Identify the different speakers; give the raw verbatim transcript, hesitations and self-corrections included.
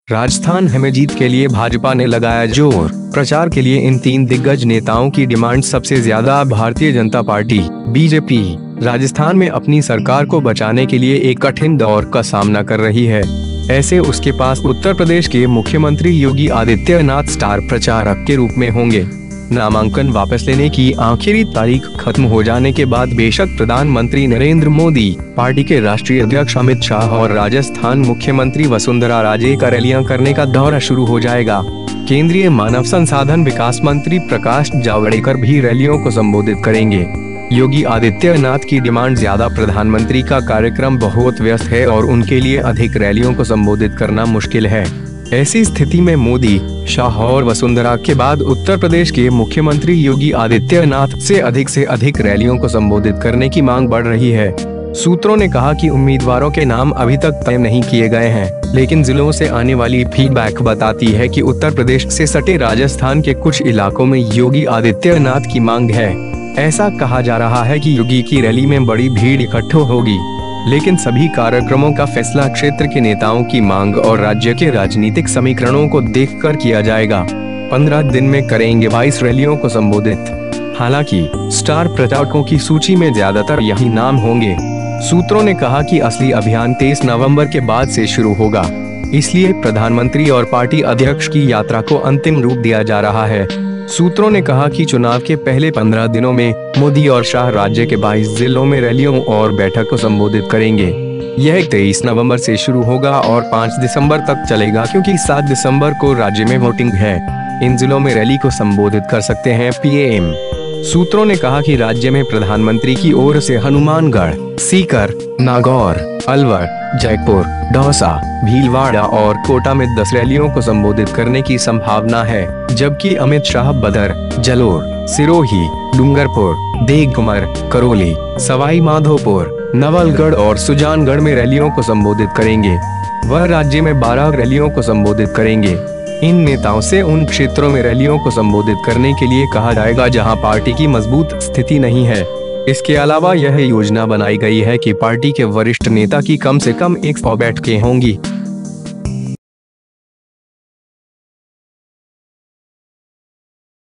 Speaker 1: राजस्थान में जीत के लिए भाजपा ने लगाया जोर। प्रचार के लिए इन तीन दिग्गज नेताओं की डिमांड सबसे ज्यादा भारतीय जनता पार्टी बीजेपी राजस्थान में अपनी सरकार को बचाने के लिए एक कठिन दौर का सामना कर रही है। ऐसे उसके पास उत्तर प्रदेश के मुख्यमंत्री योगी आदित्यनाथ स्टार प्रचारक के रूप में होंगे। नामांकन वापस लेने की आखिरी तारीख खत्म हो जाने के बाद बेशक प्रधानमंत्री नरेंद्र मोदी, पार्टी के राष्ट्रीय अध्यक्ष अमित शाह और राजस्थान मुख्यमंत्री वसुंधरा राजे का रैलियां करने का दौरा शुरू हो जाएगा। केंद्रीय मानव संसाधन विकास मंत्री प्रकाश जावड़ेकर भी रैलियों को संबोधित करेंगे। योगी आदित्यनाथ की डिमांड ज्यादा, प्रधानमंत्री का कार्यक्रम बहुत व्यस्त है और उनके लिए अधिक रैलियों को संबोधित करना मुश्किल है। ऐसी स्थिति में मोदी, शाह और वसुंधरा के बाद उत्तर प्रदेश के मुख्यमंत्री योगी आदित्यनाथ से अधिक से अधिक रैलियों को संबोधित करने की मांग बढ़ रही है। सूत्रों ने कहा कि उम्मीदवारों के नाम अभी तक तय नहीं किए गए हैं, लेकिन जिलों से आने वाली फीडबैक बताती है कि उत्तर प्रदेश से सटे राजस्थान के कुछ इलाकों में योगी आदित्यनाथ की मांग है। ऐसा कहा जा रहा है कि योगी की रैली में बड़ी भीड़ इकट्ठा होगी, लेकिन सभी कार्यक्रमों का फैसला क्षेत्र के नेताओं की मांग और राज्य के राजनीतिक समीकरणों को देखकर किया जाएगा। पंद्रह दिन में करेंगे बाईस रैलियों को संबोधित। हालांकि स्टार प्रचारकों की सूची में ज्यादातर यही नाम होंगे। सूत्रों ने कहा कि असली अभियान तेईस नवंबर के बाद से शुरू होगा, इसलिए प्रधानमंत्री और पार्टी अध्यक्ष की यात्रा को अंतिम रूप दिया जा रहा है। सूत्रों ने कहा कि चुनाव के पहले पंद्रह दिनों में मोदी और शाह राज्य के बाईस जिलों में रैलियों और बैठक को संबोधित करेंगे। यह तेईस नवंबर से शुरू होगा और पाँच दिसंबर तक चलेगा, क्योंकि सात दिसंबर को राज्य में वोटिंग है। इन जिलों में रैली को संबोधित कर सकते हैं पीएम। सूत्रों ने कहा कि राज्य में प्रधानमंत्री की ओर से हनुमानगढ़, सीकर, नागौर, अलवर, जयपुर, दौसा, भीलवाड़ा और कोटा में दस रैलियों को संबोधित करने की संभावना है, जबकि अमित शाह बदर, जलोर, सिरोही, डूंगरपुर, देवघर, करौली, सवाई माधोपुर, नवलगढ़ और सुजानगढ़ में रैलियों को संबोधित करेंगे। वह राज्य में बारह रैलियों को संबोधित करेंगे। इन नेताओं से उन क्षेत्रों में रैलियों को संबोधित करने के लिए कहा जाएगा जहां पार्टी की मजबूत स्थिति नहीं है। इसके अलावा यह योजना बनाई गई है कि पार्टी के वरिष्ठ नेता की कम से कम एक सौ बैठकें होंगी।